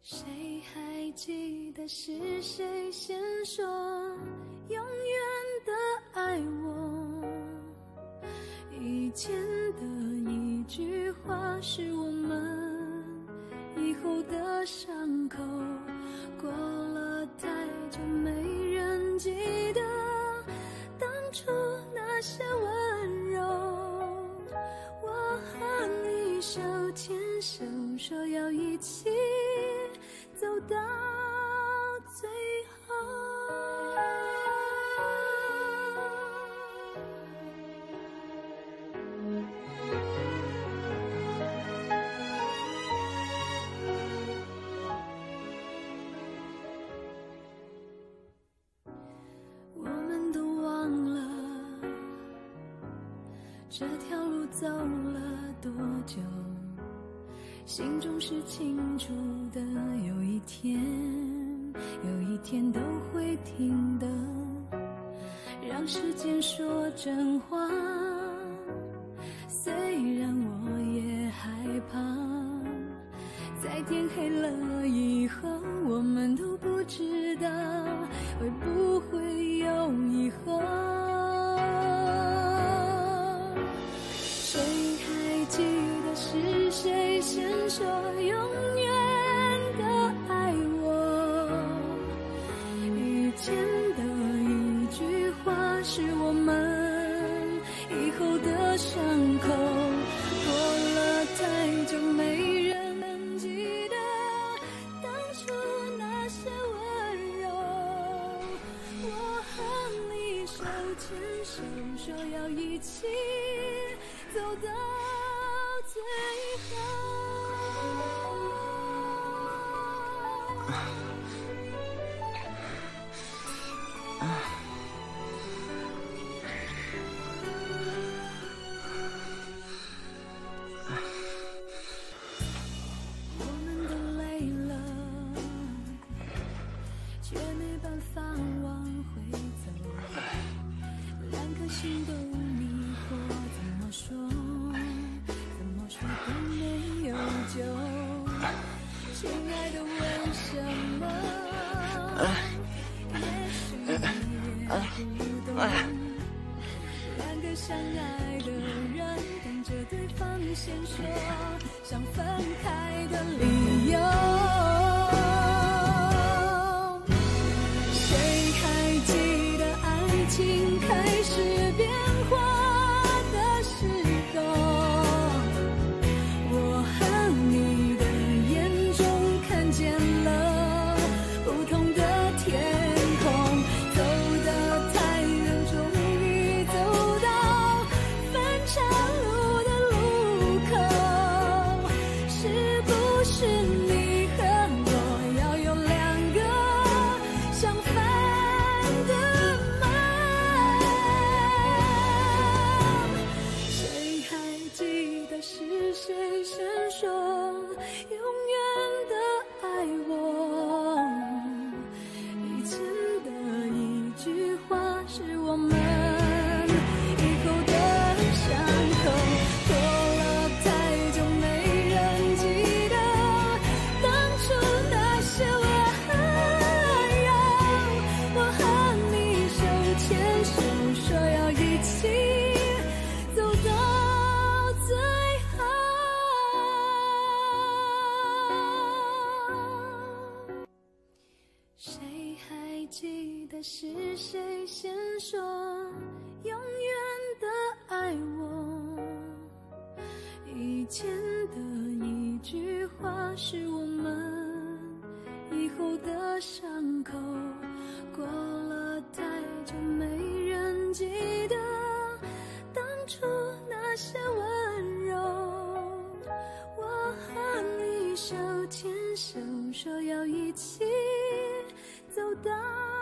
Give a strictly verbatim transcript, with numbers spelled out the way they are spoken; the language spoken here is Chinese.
谁还记得是谁先说永远的爱我？以前的一句话是我们以后的伤口，过了太久没人记得当初那些温柔。我和你手牵手，说要一起走到最后。我们都忘了这条路走了多久，心中是清楚的，有一天有一天都会停的。让时间说真话，虽然我也害怕，在天黑了以后，我们都不知道会不会有以后。谁还记得是谁先说永远的爱我？以前的一句话是我们以后的伤口，过了太久没人记得当初那些温柔。我和你手牵手，说要一起走到最后。我们都累了，却没办法往回走，两颗心都迷惑，怎么说怎么说都没有救。亲爱的，为什么？也许你也不懂，两个相爱的人等着对方先说想分开的理由。谁还记得爱情开始变化的时候？我和你的眼中看见了不同的天空，走得太远，终于走到分岔路的路口。是不是你和我要有两个相反的梦？谁还记得是谁先说永远的爱我？以前的一句话是我们以后的伤口，过了太久没人记得当初那些温柔。我和你手牵手，说要一起走到最后。谁还记得是谁先说永远的爱我？以前的一句话是我们以后的伤口，过了太久没人记得当初那些温柔。我和你手牵手，说要一起走到